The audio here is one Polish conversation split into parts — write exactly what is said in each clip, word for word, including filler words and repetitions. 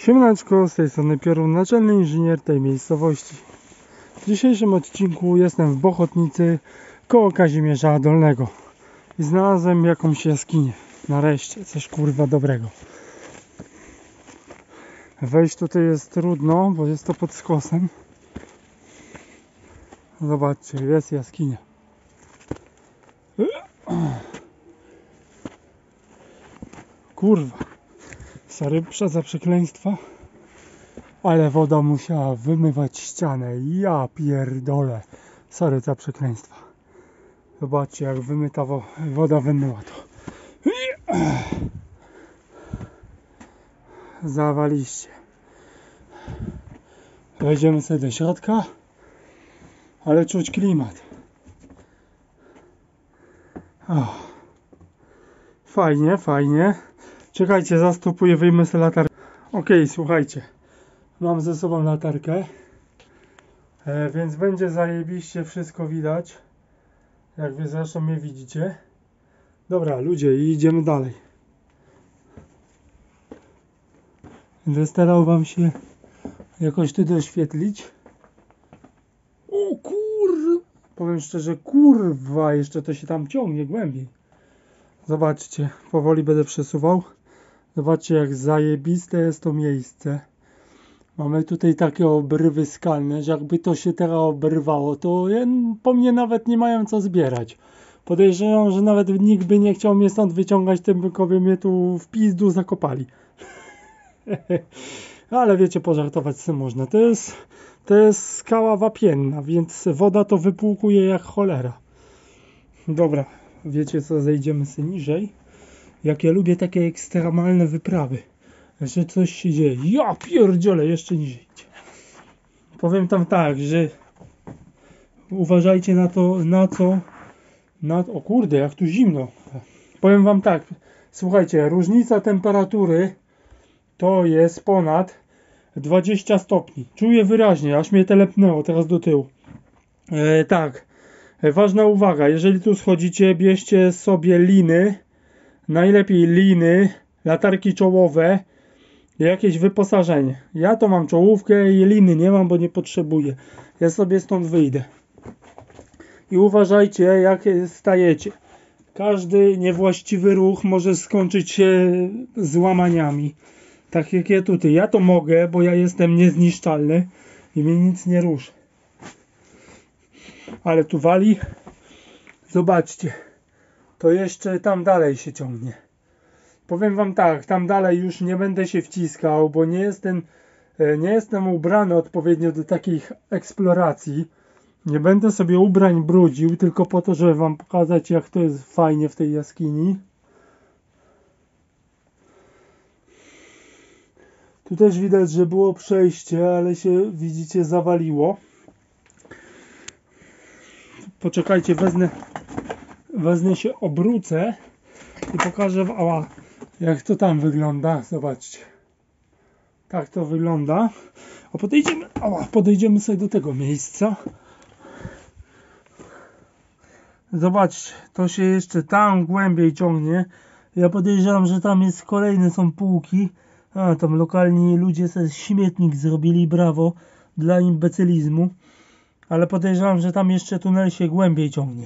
Siemaneczko, z tej strony Piorun, naczelny inżynier tej miejscowości. W dzisiejszym odcinku jestem w Bochotnicy koło Kazimierza Dolnego i znalazłem jakąś jaskinię. Nareszcie, coś kurwa dobrego. Wejść tutaj jest trudno, bo jest to pod skosem. Zobaczcie, jest jaskinia. Kurwa. Sorry za przekleństwa, ale woda musiała wymywać ścianę. Ja pierdolę. Sorry za przekleństwa. Zobaczcie, jak wymyta wo woda wymyła to. Zawaliście. Wejdziemy sobie do środka, ale czuć klimat. O. Fajnie, fajnie. Czekajcie, zastopuję, wyjmę sobie latarkę. Ok, słuchajcie. Mam ze sobą latarkę. E, więc będzie zajebiście, wszystko widać. Jak wy zresztą mnie widzicie. Dobra, ludzie, i idziemy dalej. Będę starał wam się jakoś tu doświetlić. O kur... Powiem szczerze, kurwa, jeszcze to się tam ciągnie głębiej. Zobaczcie, powoli będę przesuwał. Zobaczcie, jak zajebiste jest to miejsce. Mamy tutaj takie obrywy skalne, że jakby to się teraz obrywało, to po mnie nawet nie mają co zbierać. Podejrzewam, że nawet nikt by nie chciał mnie stąd wyciągać, tym bykowie mnie tu w pizdu zakopali. Ale wiecie, pożartować sobie można. To jest, to jest skała wapienna, więc woda to wypłukuje jak cholera. Dobra, wiecie co, zejdziemy sobie niżej. Jak ja lubię takie ekstremalne wyprawy, że coś się dzieje. Ja pierdzielę, jeszcze niżej. Powiem tam tak, że uważajcie na to, na co, na, o kurde, jak tu zimno. Powiem wam tak, słuchajcie, różnica temperatury to jest ponad dwadzieścia stopni. Czuję wyraźnie, aż mnie telepnęło teraz do tyłu. E, tak, ważna uwaga, jeżeli tu schodzicie, bierzcie sobie liny. Najlepiej liny, latarki czołowe, jakieś wyposażenie. Ja to mam czołówkę i liny nie mam, bo nie potrzebuję. Ja sobie stąd wyjdę. I uważajcie, jak stajecie. Każdy niewłaściwy ruch może skończyć się złamaniami. Tak jak ja tutaj. Ja to mogę, bo ja jestem niezniszczalny i mnie nic nie ruszy. Ale tu wali. Zobaczcie. To jeszcze tam dalej się ciągnie. Powiem wam tak, tam dalej już nie będę się wciskał, bo nie jestem, nie jestem ubrany odpowiednio do takich eksploracji. Nie będę sobie ubrań brudził, tylko po to, żeby wam pokazać, jak to jest fajnie w tej jaskini. Tu też widać, że było przejście, ale się, widzicie, zawaliło. Poczekajcie, wezmę, wezmę się, obrócę i pokażę wam, jak to tam wygląda. Zobaczcie. Tak to wygląda. A podejdziemy, ała, podejdziemy sobie do tego miejsca. Zobaczcie, to się jeszcze tam głębiej ciągnie. Ja podejrzewam, że tam jest kolejne są półki. A tam lokalni ludzie sobie śmietnik zrobili, brawo, dla imbecylizmu. Ale podejrzewam, że tam jeszcze tunel się głębiej ciągnie.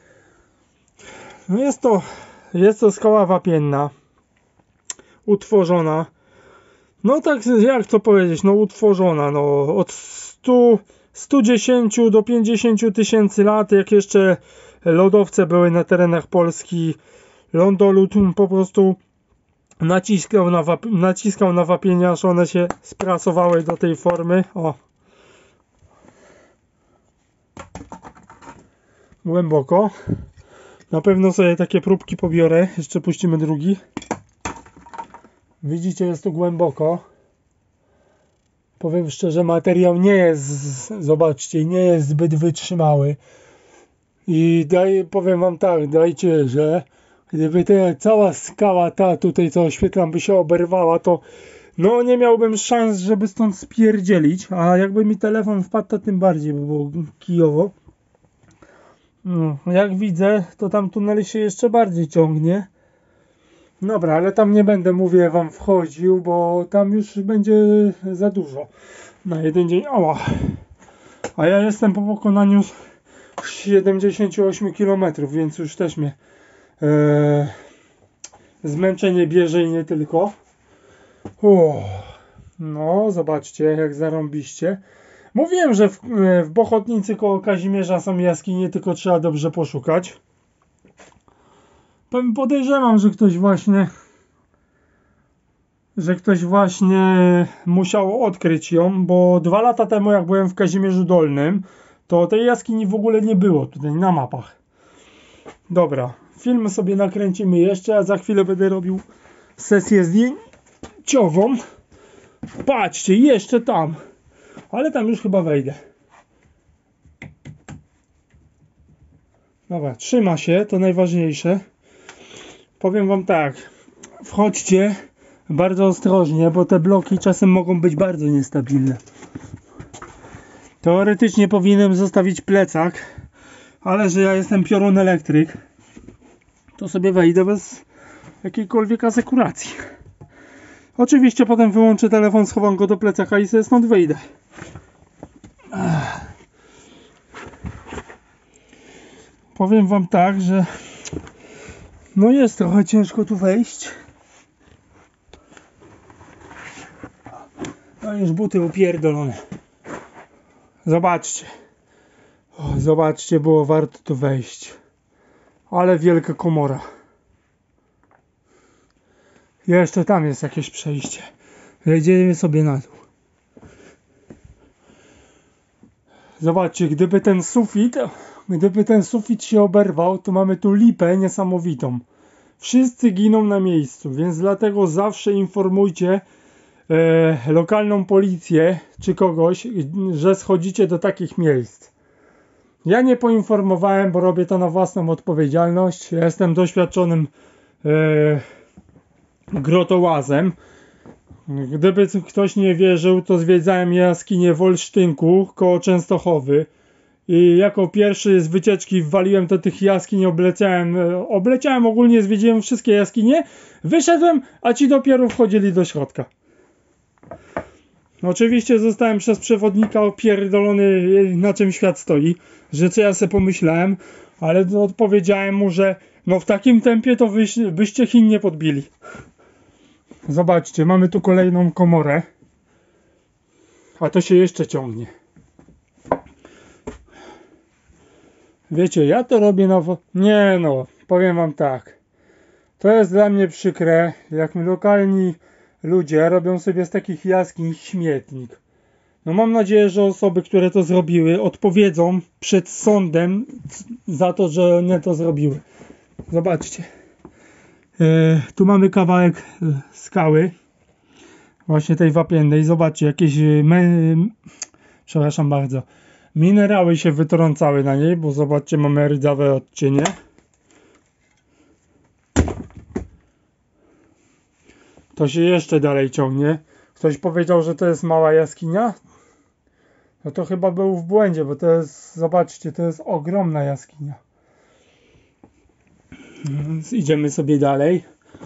No jest to, jest to skała wapienna. Utworzona. No tak, jak to powiedzieć, no utworzona, no od stu, stu dziesięciu do pięćdziesięciu tysięcy lat, jak jeszcze lodowce były na terenach Polski, lądolud po prostu naciskał na, wap naciskał na wapienie, aż one się sprasowały do tej formy. O. Głęboko. Na pewno sobie takie próbki pobiorę. Jeszcze puścimy drugi. Widzicie, jest tu głęboko. Powiem szczerze, materiał nie jest, zobaczcie, nie jest zbyt wytrzymały. I daj, powiem wam tak, dajcie, że gdyby ta cała skała ta tutaj, co oświetlam, by się oberwała, to no nie miałbym szans, żeby stąd spierdzielić. A jakby mi telefon wpadł, to tym bardziej by było kijowo. No, jak widzę, to tam tunel się jeszcze bardziej ciągnie. Dobra, ale tam nie będę, mówię wam, wchodził, bo tam już będzie za dużo na jeden dzień. Oła. A ja jestem po pokonaniu siedemdziesięciu ośmiu kilometrów, więc już też mnie e, zmęczenie bierze i nie tylko. O, no, zobaczcie, jak zarąbiście. Mówiłem, że w, w Bochotnicy koło Kazimierza są jaskinie, tylko trzeba dobrze poszukać. Podejrzewam, że ktoś właśnie że ktoś właśnie musiał odkryć ją, bo dwa lata temu, jak byłem w Kazimierzu Dolnym, to tej jaskini w ogóle nie było tutaj na mapach. Dobra, film sobie nakręcimy jeszcze, a za chwilę będę robił sesję zdjęciową. Patrzcie, jeszcze tam, ale tam już chyba wejdę. Dobra, trzyma się, to najważniejsze. Powiem wam tak, wchodźcie bardzo ostrożnie, bo te bloki czasem mogą być bardzo niestabilne. Teoretycznie powinienem zostawić plecak, ale że ja jestem piorun elektryk, to sobie wejdę bez jakiejkolwiek asekuracji. Oczywiście potem wyłączę telefon, schowam go do plecaka i sobie stąd wyjdę. Powiem wam tak, że no jest trochę ciężko tu wejść. No już buty upierdolone. Zobaczcie. O, zobaczcie, było warto tu wejść. Ale wielka komora. Jeszcze tam jest jakieś przejście. Wejdziemy sobie na dół. Zobaczcie, gdyby ten sufit, gdyby ten sufit się oberwał, to mamy tu lipę niesamowitą. Wszyscy giną na miejscu, więc dlatego zawsze informujcie e, lokalną policję czy kogoś, że schodzicie do takich miejsc. Ja nie poinformowałem, bo robię to na własną odpowiedzialność. Ja jestem doświadczonym e, grotołazem. Gdyby ktoś nie wierzył, to zwiedzałem jaskinię w Olsztynku koło Częstochowy i jako pierwszy z wycieczki wwaliłem do tych jaskiń, obleciałem, obleciałem ogólnie, zwiedziłem wszystkie jaskinie, wyszedłem, a ci dopiero wchodzili do środka. Oczywiście zostałem przez przewodnika opierdolony, na czym świat stoi, że co ja sobie pomyślałem, ale odpowiedziałem mu, że no w takim tempie to wy, byście Chin nie podbili. Zobaczcie, mamy tu kolejną komorę, a to się jeszcze ciągnie. Wiecie, ja to robię na... Nie no, powiem wam tak. To jest dla mnie przykre, jak lokalni ludzie robią sobie z takich jaskiń śmietnik. No mam nadzieję, że osoby, które to zrobiły, odpowiedzą przed sądem za to, że one to zrobiły. Zobaczcie. E, tu mamy kawałek skały. Właśnie tej wapiennej. Zobaczcie, jakieś... Me... Przepraszam bardzo. Minerały się wytrącały na niej, bo zobaczcie, mamy rdzawe odcienie. To się jeszcze dalej ciągnie. Ktoś powiedział, że to jest mała jaskinia? No to chyba był w błędzie, bo to jest, zobaczcie, to jest ogromna jaskinia. Więc idziemy sobie dalej.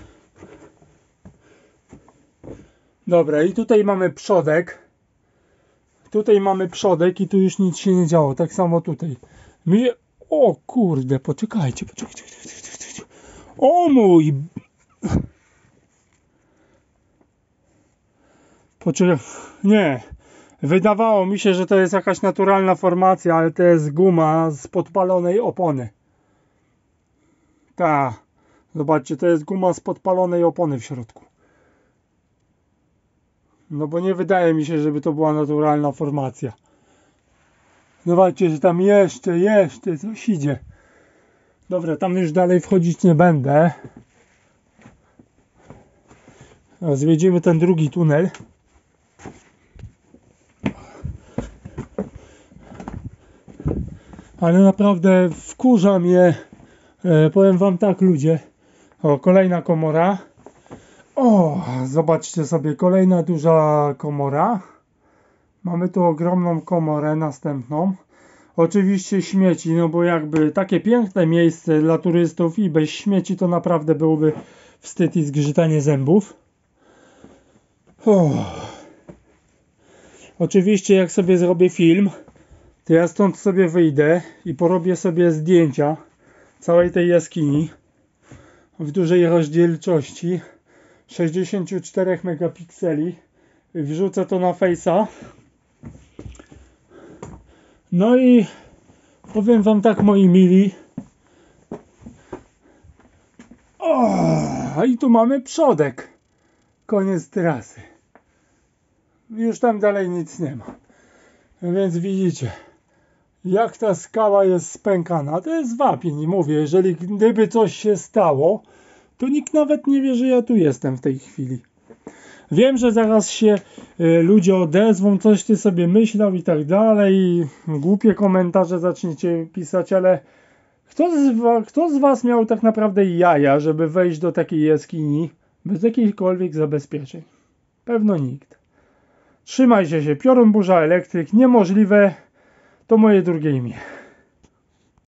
Dobra, i tutaj mamy przodek. Tutaj mamy przodek i tu już nic się nie działo. Tak samo tutaj. My... O kurde, poczekajcie, poczekajcie. poczekajcie. O mój... Poczekaj. Nie. Wydawało mi się, że to jest jakaś naturalna formacja, ale to jest guma z podpalonej opony. Ta. Zobaczcie, to jest guma z podpalonej opony w środku. No bo nie wydaje mi się, żeby to była naturalna formacja. Zobaczcie, że tam jeszcze, jeszcze coś idzie. Dobra, tam już dalej wchodzić nie będę. Zwiedzimy ten drugi tunel. Ale naprawdę wkurza mnie. E, powiem wam tak, ludzie. O, kolejna komora. O, zobaczcie sobie, kolejna duża komora. Mamy tu ogromną komorę następną. Oczywiście śmieci, no bo jakby takie piękne miejsce dla turystów i bez śmieci to naprawdę byłoby wstyd i zgrzytanie zębów. Uff. Oczywiście jak sobie zrobię film, to ja stąd sobie wyjdę i porobię sobie zdjęcia całej tej jaskini w dużej rozdzielczości sześćdziesiąt cztery megapikseli. Wrzucę to na Face'a. No i powiem wam tak, moi mili. O, i tu mamy przodek. Koniec trasy. Już tam dalej nic nie ma. Więc widzicie, jak ta skała jest spękana. To jest wapień. Mówię, jeżeli gdyby coś się stało, to nikt nawet nie wie, że ja tu jestem w tej chwili. Wiem, że zaraz się y, ludzie odezwą, coś ty sobie myślał i tak dalej. I głupie komentarze zaczniecie pisać, ale kto z, wa- kto z was miał tak naprawdę jaja, żeby wejść do takiej jaskini bez jakichkolwiek zabezpieczeń? Pewno nikt. Trzymajcie się, piorun, burza, elektryk, niemożliwe, to moje drugie imię.